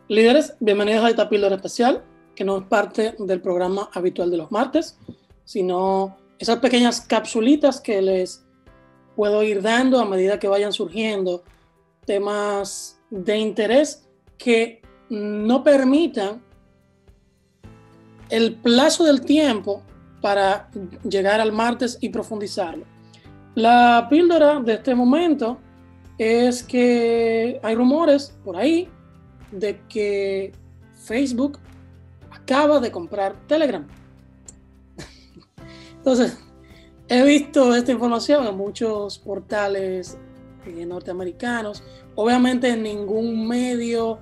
Líderes, bienvenidos a esta píldora especial, que no es parte del programa habitual de los martes, sino esas pequeñas capsulitas que les puedo ir dando a medida que vayan surgiendo temas de interés que no permitan el plazo del tiempo para llegar al martes y profundizarlo. La píldora de este momento es que hay rumores por ahí de que Facebook acaba de comprar Telegram. Entonces, he visto esta información en muchos portales norteamericanos. Obviamente en ningún medio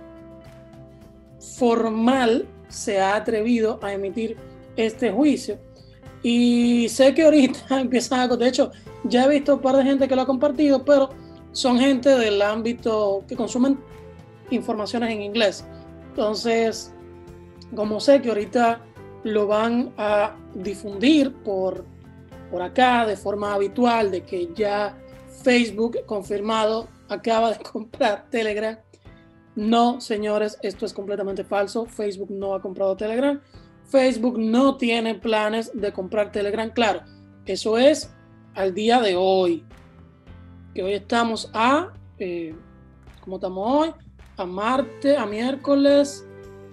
formal se ha atrevido a emitir este juicio. Y sé que ahorita empiezan a... De hecho, ya he visto un par de gente que lo ha compartido, pero son gente del ámbito que consumen informaciones en inglés. Entonces, como sé que ahorita lo van a difundir por acá de forma habitual, de que ya Facebook confirmado acaba de comprar Telegram. No, señores, esto es completamente falso. Facebook no ha comprado Telegram. Facebook no tiene planes de comprar Telegram. Claro, eso es al día de hoy, que hoy estamos a ¿cómo estamos hoy? A miércoles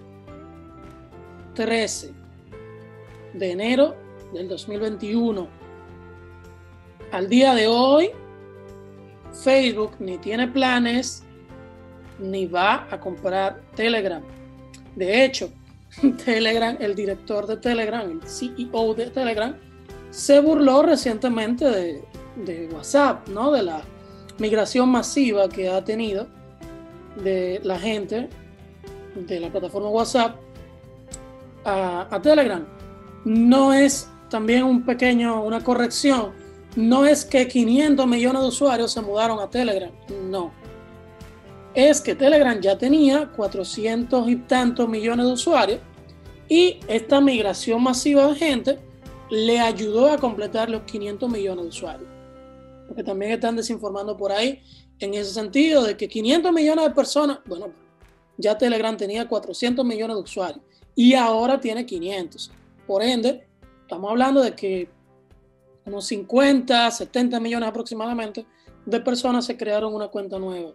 13 de enero del 2021. Al día de hoy, Facebook ni tiene planes ni va a comprar Telegram. De hecho, Telegram, el director de Telegram, el CEO de Telegram, se burló recientemente de WhatsApp, ¿no? De la migración masiva que ha tenido de la gente de la plataforma WhatsApp a Telegram. No es también una corrección, no es que 500 millones de usuarios se mudaron a Telegram, no. Es que Telegram ya tenía 400 y tantos millones de usuarios y esta migración masiva de gente le ayudó a completar los 500 millones de usuarios. Porque también están desinformando por ahí en ese sentido de que 500 millones de personas, bueno, ya Telegram tenía 400 millones de usuarios y ahora tiene 500. Por ende, estamos hablando de que unos 50, 70 millones aproximadamente de personas se crearon una cuenta nueva.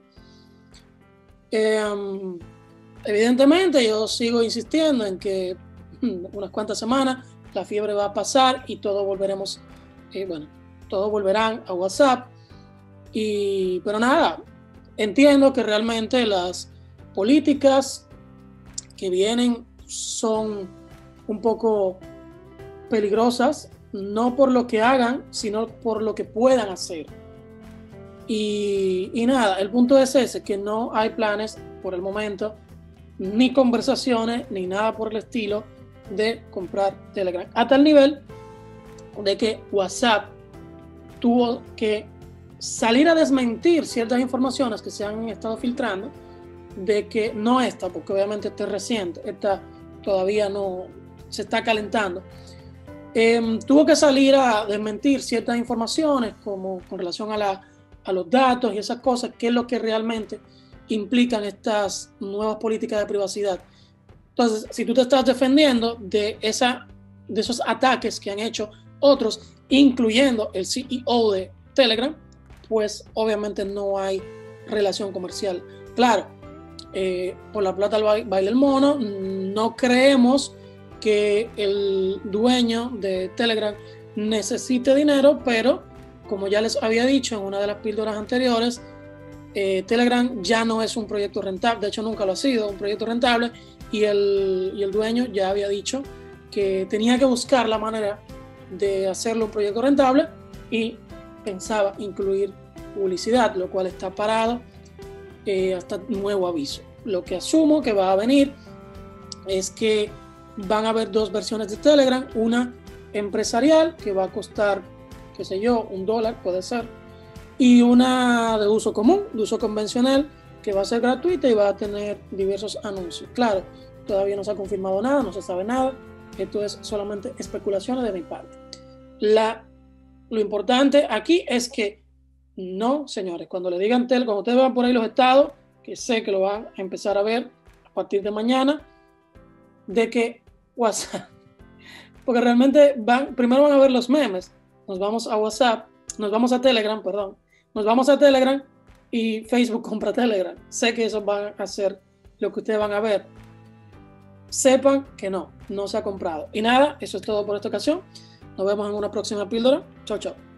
Evidentemente, yo sigo insistiendo en que unas cuantas semanas la fiebre va a pasar y todos volverán a WhatsApp. Pero nada, entiendo que realmente las políticas que vienen son un poco peligrosas, no por lo que hagan, sino por lo que puedan hacer. Y nada, el punto es ese, que no hay planes por el momento, ni conversaciones, ni nada por el estilo de comprar Telegram. A tal nivel de que WhatsApp tuvo que salir a desmentir ciertas informaciones que se han estado filtrando de que no esta, porque obviamente esta es reciente, esta todavía no se está calentando. Tuvo que salir a desmentir ciertas informaciones como con relación a los datos y esas cosas, que es lo que realmente implican estas nuevas políticas de privacidad. Entonces, si tú te estás defendiendo de esos ataques que han hecho otros, incluyendo el CEO de Telegram, pues obviamente no hay relación comercial. Claro, por la plata baila el mono, no creemos que el dueño de Telegram necesite dinero, pero como ya les había dicho en una de las píldoras anteriores, Telegram ya no es un proyecto rentable, de hecho nunca lo ha sido un proyecto rentable, y el dueño ya había dicho que tenía que buscar la manera de hacerlo un proyecto rentable y pensaba incluir publicidad, lo cual está parado hasta nuevo aviso. Lo que asumo que va a venir es que van a haber dos versiones de Telegram, una empresarial que va a costar, qué sé yo, $1 puede ser, y una de uso común, de uso convencional, que va a ser gratuita y va a tener diversos anuncios. Claro, todavía no se ha confirmado nada, no se sabe nada, esto es solamente especulaciones de mi parte. Lo importante aquí es que no, señores, cuando le digan cuando ustedes vean por ahí los estados, que sé que lo van a empezar a ver partir de mañana de que WhatsApp, porque realmente primero van a ver los memes, nos vamos a WhatsApp, nos vamos a Telegram, perdón, nos vamos a Telegram y Facebook compra Telegram. Sé que eso va a ser lo que ustedes van a ver. Sepan que no se ha comprado. Y nada, eso es todo por esta ocasión. Nos vemos en una próxima píldora. Chao, chao.